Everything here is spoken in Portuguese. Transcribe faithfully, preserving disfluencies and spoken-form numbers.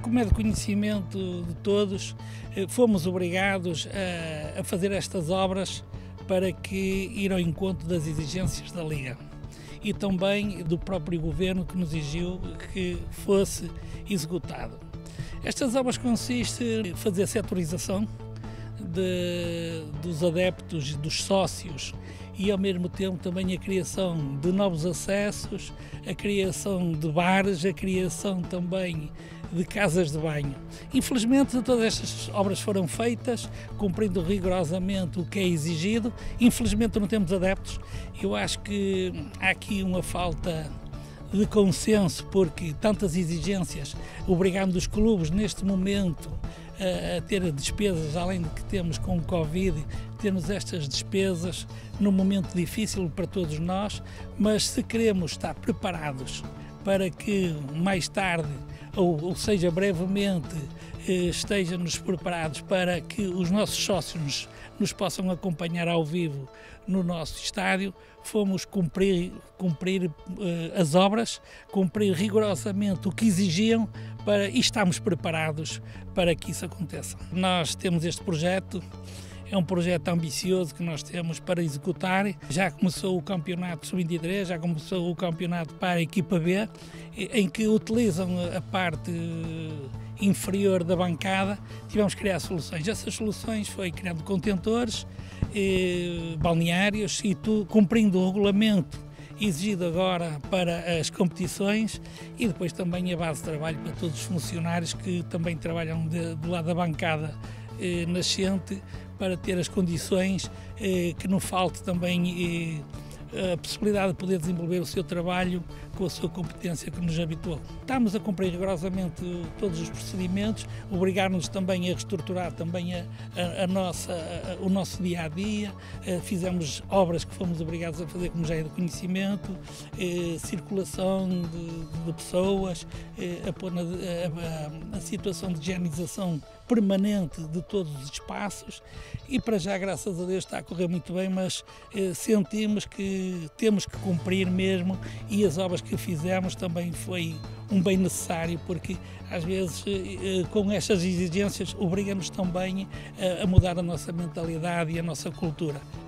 como é de conhecimento de todos, fomos obrigados a, a fazer estas obras para que ir ao encontro das exigências da Liga e também do próprio Governo, que nos exigiu que fosse executado. Estas obras consistem em fazer a setorização de, dos adeptos, dos sócios, e ao mesmo tempo também a criação de novos acessos, a criação de bares, a criação também de casas de banho. Infelizmente todas estas obras foram feitas cumprindo rigorosamente o que é exigido. Infelizmente não temos adeptos. Eu acho que há aqui uma falta de consenso, porque tantas exigências obrigando os clubes neste momento a, a ter despesas, além de que temos com o Covid, temos estas despesas num momento difícil para todos nós, mas se queremos estar preparados para que mais tarde, ou, ou seja, brevemente, eh, estejamos preparados para que os nossos sócios nos, nos possam acompanhar ao vivo no nosso estádio, fomos cumprir, cumprir eh, as obras, cumprir rigorosamente o que exigiam para, e estamos preparados para que isso aconteça. Nós temos este projeto. É um projeto ambicioso que nós temos para executar. Já começou o campeonato sub vinte e três, já começou o campeonato para a equipa B, em que utilizam a parte inferior da bancada. Tivemos que criar soluções. Essas soluções foi criando contentores, eh, balneários e tudo, cumprindo o regulamento exigido agora para as competições, e depois também a base de trabalho para todos os funcionários que também trabalham de, do lado da bancada eh, nascente, para ter as condições, eh, que não falte também eh, a possibilidade de poder desenvolver o seu trabalho com a sua competência que nos habituou. Estamos a cumprir rigorosamente todos os procedimentos, obrigar-nos também a reestruturar também a, a, a nossa, a, o nosso dia-a-dia, -dia. Fizemos obras que fomos obrigados a fazer, como já é de conhecimento, eh, circulação de, de pessoas, eh, a, a, a, a situação de higienização permanente de todos os espaços, e para já, graças a Deus, está a correr muito bem, mas eh, sentimos que temos que cumprir mesmo, e as obras que fizemos também foi um bem necessário, porque às vezes eh, com estas exigências obriga-nos também a, a mudar a nossa mentalidade e a nossa cultura.